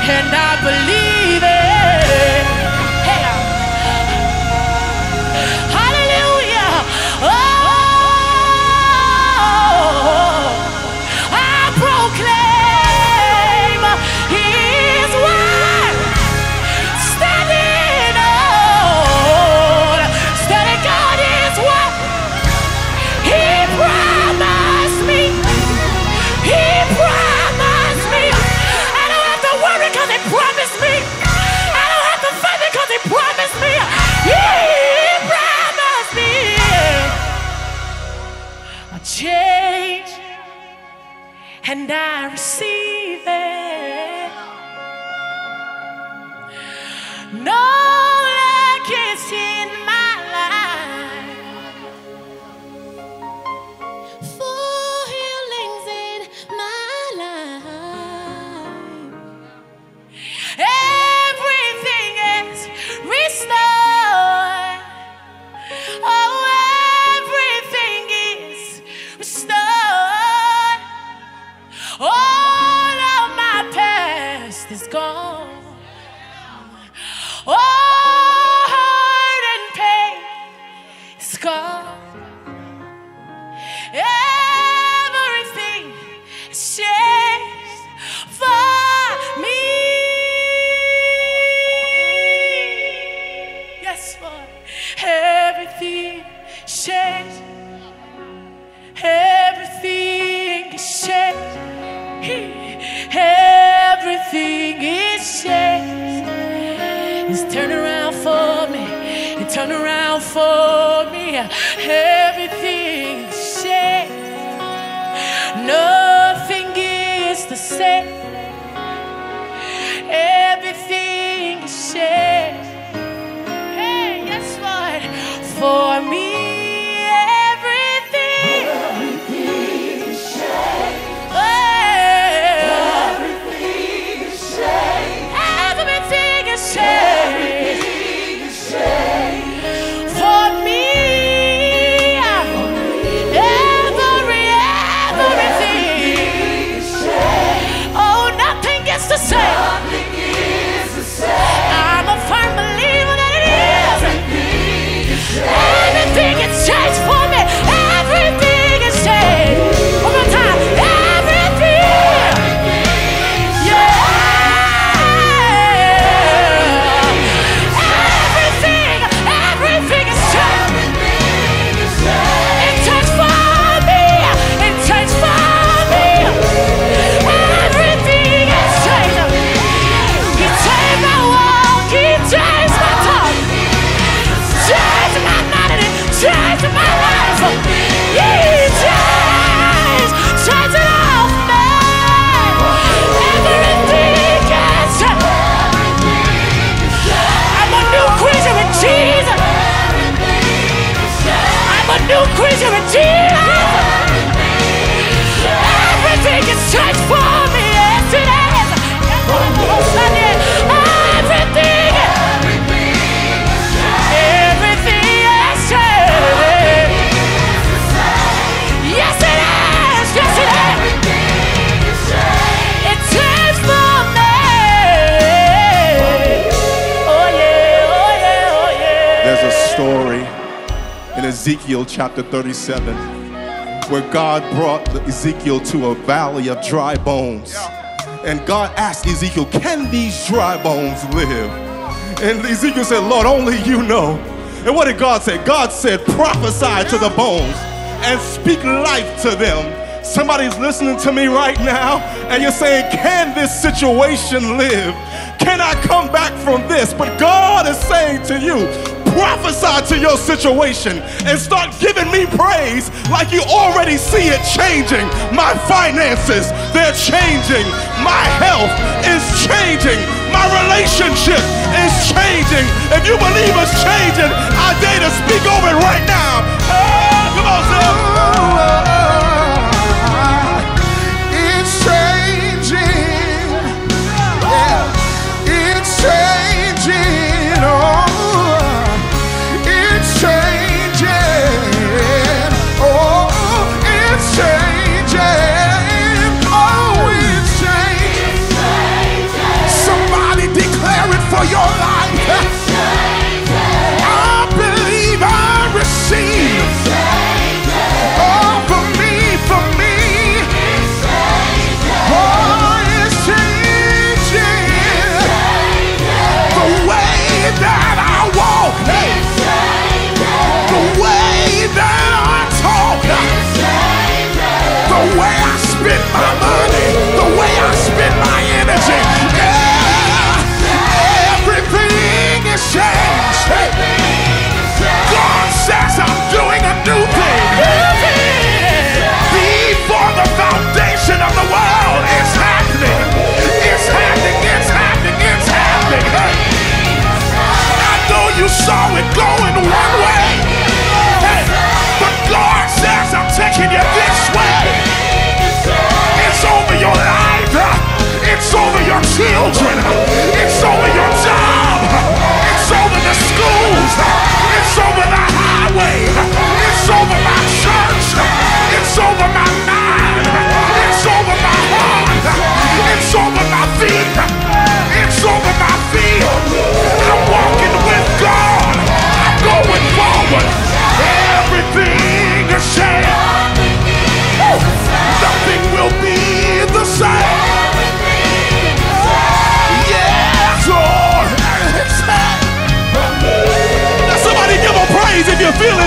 and I believe it. Hey, hallelujah. Oh, I proclaim His word, standing on, standing God is what He promised me. He promised me. I don't have to worry because He promised me. I don't have to fight because He promised me. He promised me a change, and I receive it. No lack is in my life. Full healings in my life. Everything is restored. Oh, everything is restored. All of my past is gone. All hurt and pain is gone. Everything is changed for me. Yes, Lord. Everything changed. Everything is changed. Everything is changed. It's turned around for me. It turned around for me. Everything is changed. Nothing is the same. Everything is changed. Hey, yes, Lord. For me, everything is changed. Everything is changed. Everything is changed. For me, everything. Oh, nothing is the same. I'm a firm believer that it is. Everything is changed for me. Everything is changed. One more time. Everything. Yeah. Everything is changed. It changed for me. It changed for me. Everything is changed. He changed my walk. He changed my talk. Changed my melody. Changed my life. He changed. Changed it all, man. Everything is changed. I'm a new creature in Jesus. I'm a new creature in Jesus. Everything is changed for me. Yes, it is. Everything. Everything is changed. Yes, it is. Yes, it is. It changed for me. Oh, yeah. Oh, yeah. Oh, yeah. There's a story in Ezekiel chapter 37 where God brought Ezekiel to a valley of dry bones. And God asked Ezekiel, can these dry bones live? And Ezekiel said, Lord, only you know. And what did God say? God said, prophesy to the bones and speak life to them. Somebody's listening to me right now and you're saying, can this situation live? Can I come back from this? But God is saying to you, prophesy to your situation and start giving me praise like you already see it changing. My finances, they're changing. My health is changing. My relationship is changing. If you believe it's changing, I dare to speak over it right now. Oh, come on, Sam. It's changing. Yeah. It's changing. Oh. It's changing. Oh, it's changing. Oh, it's changing.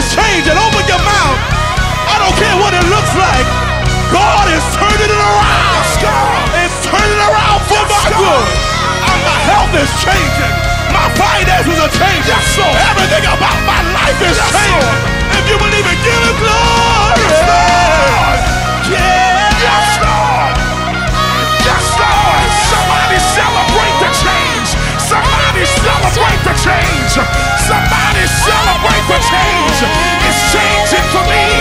changing. Open your mouth. I don't care what it looks like. God is turning it around. It's turning around for my good. My health is changing. My finances are changing. Everything about my life is changing. If you believe it, give it glory. Yes, Lord. Yes, Lord. Somebody celebrate the change. Somebody celebrate the change. Somebody celebrate the change. It's changing for me.